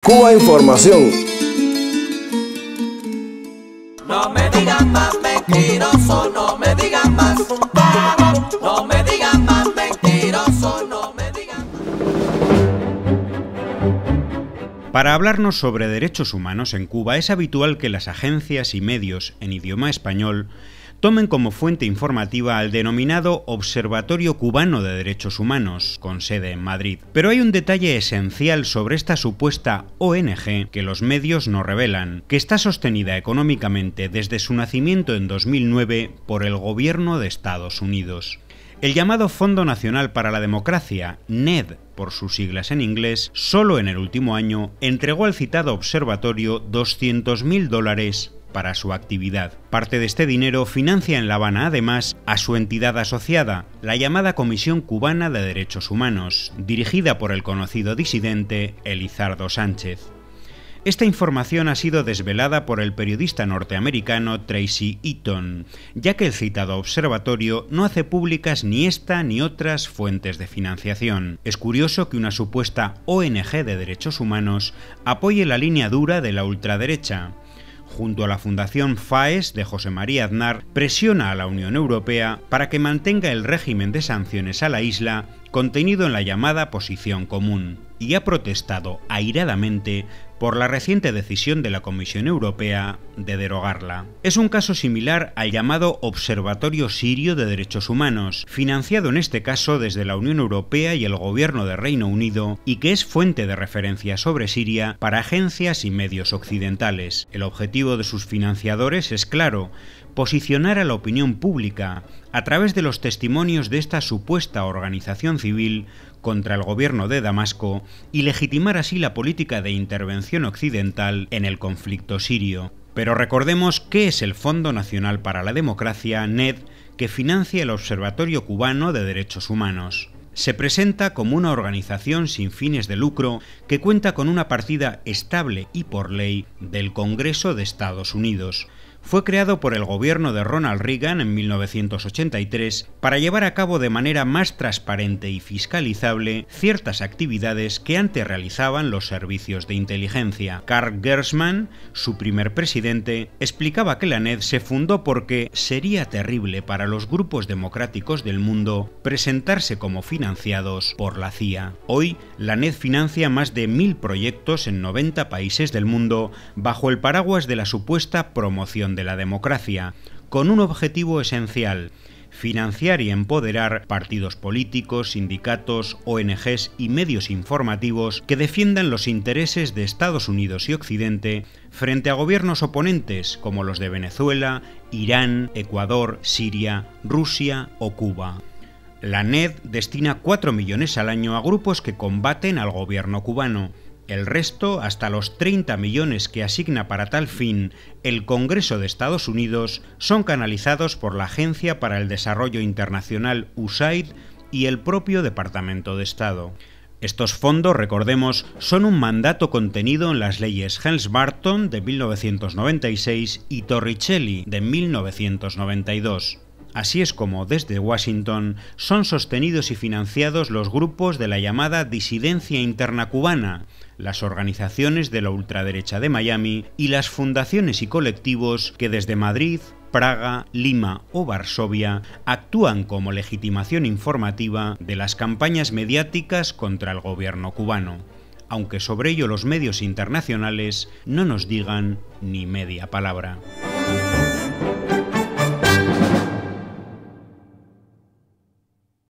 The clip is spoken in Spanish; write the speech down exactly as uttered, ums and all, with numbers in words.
Cuba Información. No me digan más mentiroso, no me digan más, no me digan más mentiroso, no me digan más. Para hablarnos sobre derechos humanos en Cuba es habitual que las agencias y medios en idioma español tomen como fuente informativa al denominado Observatorio Cubano de Derechos Humanos, con sede en Madrid. Pero hay un detalle esencial sobre esta supuesta O N Ge que los medios no revelan, que está sostenida económicamente desde su nacimiento en dos mil nueve por el gobierno de Estados Unidos. El llamado Fondo Nacional para la Democracia, N E D, por sus siglas en inglés, solo en el último año entregó al citado observatorio doscientos mil dólares para su actividad. Parte de este dinero financia en La Habana, además, a su entidad asociada, la llamada Comisión Cubana de Derechos Humanos, dirigida por el conocido disidente Elizardo Sánchez. Esta información ha sido desvelada por el periodista norteamericano Tracy Eaton, ya que el citado observatorio no hace públicas ni esta ni otras fuentes de financiación. Es curioso que una supuesta O N Ge de derechos humanos apoye la línea dura de la ultraderecha. Junto a la Fundación FAES de José María Aznar, presiona a la Unión Europea para que mantenga el régimen de sanciones a la isla contenido en la llamada Posición Común, y ha protestado airadamente por la reciente decisión de la Comisión Europea de derogarla. Es un caso similar al llamado Observatorio Sirio de Derechos Humanos, financiado en este caso desde la Unión Europea y el Gobierno de Reino Unido, y que es fuente de referencia sobre Siria para agencias y medios occidentales. El objetivo de sus financiadores es claro: posicionar a la opinión pública, a través de los testimonios de esta supuesta organización civil, contra el gobierno de Damasco y legitimar así la política de intervención occidental en el conflicto sirio. Pero recordemos qué es el Fondo Nacional para la Democracia, N E D, que financia el Observatorio Cubano de Derechos Humanos. Se presenta como una organización sin fines de lucro que cuenta con una partida estable y por ley del Congreso de Estados Unidos. Fue creado por el gobierno de Ronald Reagan en mil novecientos ochenta y tres para llevar a cabo de manera más transparente y fiscalizable ciertas actividades que antes realizaban los servicios de inteligencia. Carl Gershman, su primer presidente, explicaba que la N E D se fundó porque sería terrible para los grupos democráticos del mundo presentarse como financiados por la C I A. Hoy, la N E D financia más de mil proyectos en noventa países del mundo bajo el paraguas de la supuesta promoción de la democracia, con un objetivo esencial: financiar y empoderar partidos políticos, sindicatos, O N Ges y medios informativos que defiendan los intereses de Estados Unidos y Occidente frente a gobiernos oponentes como los de Venezuela, Irán, Ecuador, Siria, Rusia o Cuba. La N E D destina cuatro millones al año a grupos que combaten al gobierno cubano. El resto, hasta los treinta millones que asigna para tal fin el Congreso de Estados Unidos, son canalizados por la Agencia para el Desarrollo Internacional U S A I D y el propio Departamento de Estado. Estos fondos, recordemos, son un mandato contenido en las leyes Helms-Burton de mil novecientos noventa y seis y Torricelli de mil novecientos noventa y dos. Así es como, desde Washington, son sostenidos y financiados los grupos de la llamada disidencia interna cubana, las organizaciones de la ultraderecha de Miami y las fundaciones y colectivos que desde Madrid, Praga, Lima o Varsovia actúan como legitimación informativa de las campañas mediáticas contra el gobierno cubano, aunque sobre ello los medios internacionales no nos digan ni media palabra.